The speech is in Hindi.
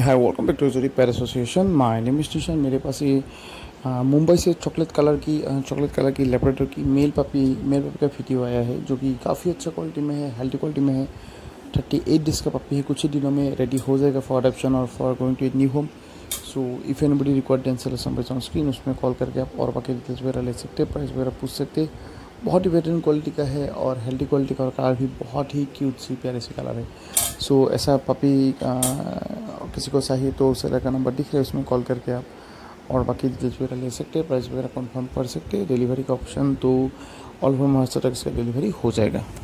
Hi welcome back to Jori pet association. My name is Nishan. मेरे पास ये मुंबई से चॉकलेट कलर की लेब्राडोर की मेल पपी का वीडियो आया है, जो कि काफ़ी अच्छा क्वालिटी में है, हेल्थी क्वालिटी में है। 38 डेज़ का पपी है। कुछ ही दिनों में रेडी हो जाएगा फॉर अडॉप्शन और for going to a new home. So if anybody required then cell number on screen, उसमें कॉल करके आप और बाकी डिटेल्स वगैरह ले सकते हैं, प्राइस वगैरह पूछ सकते हैं। बहुत ही बेहतरीन क्वालिटी का है और हेल्दी क्वालिटी का, और कलर भी बहुत ही क्यूट सी प्यारे सी कलर है। सो ऐसा पपी किसी को चाहिए तो सेलर का नंबर दिख रहा है, उसमें कॉल करके आप और बाकी डिटेल्स वगैरह ले सकते हैं, प्राइस वगैरह कंफर्म कर सकते हैं। डिलीवरी का ऑप्शन तो ऑल ओवर महाराष्ट्र तक इसका डिलीवरी हो जाएगा।